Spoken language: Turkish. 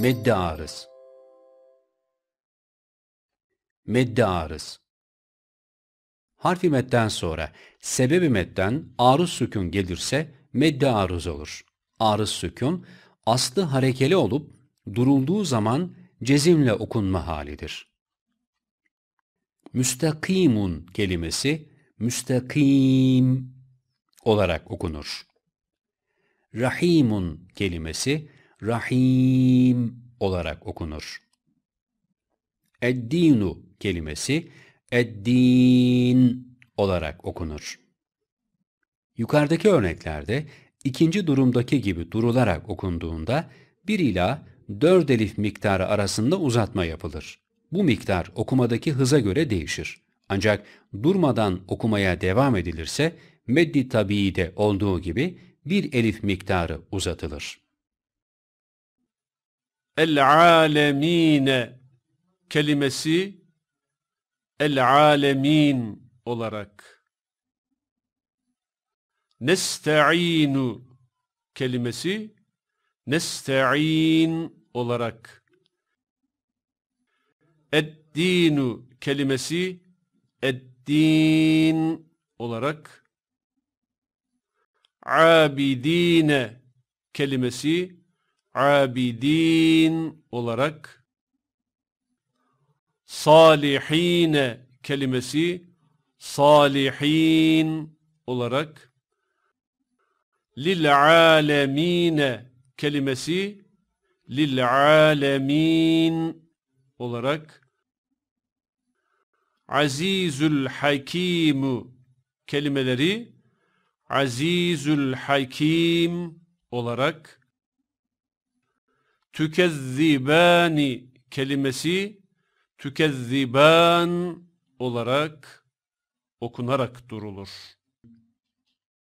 Medde arız. Medde arız. Harfi medden sonra sebebi medden aruz sükun gelirse medde aruz olur. Arız sükun aslı harekeli olup durulduğu zaman cezimle okunma halidir. Müstakimun kelimesi müstakim olarak okunur. Rahimun kelimesi rahim olarak okunur. Eddinu kelimesi eddin olarak okunur. Yukarıdaki örneklerde ikinci durumdaki gibi durularak okunduğunda 1 ila 4 elif miktarı arasında uzatma yapılır. Bu miktar okumadaki hıza göre değişir. Ancak durmadan okumaya devam edilirse meddi tabiide olduğu gibi 1 elif miktarı uzatılır. El-alemine kelimesi el-alemin olarak, nesta'inu kelimesi nesta'in olarak, eddinu kelimesi eddin olarak, abidine kelimesi abidin olarak, salihine kelimesi salihin olarak, lil'alemine kelimesi lil'alemin olarak, azizül hakimu kelimeleri azizül hakim olarak, tükezzibani kelimesi tükezziban olarak okunarak durulur.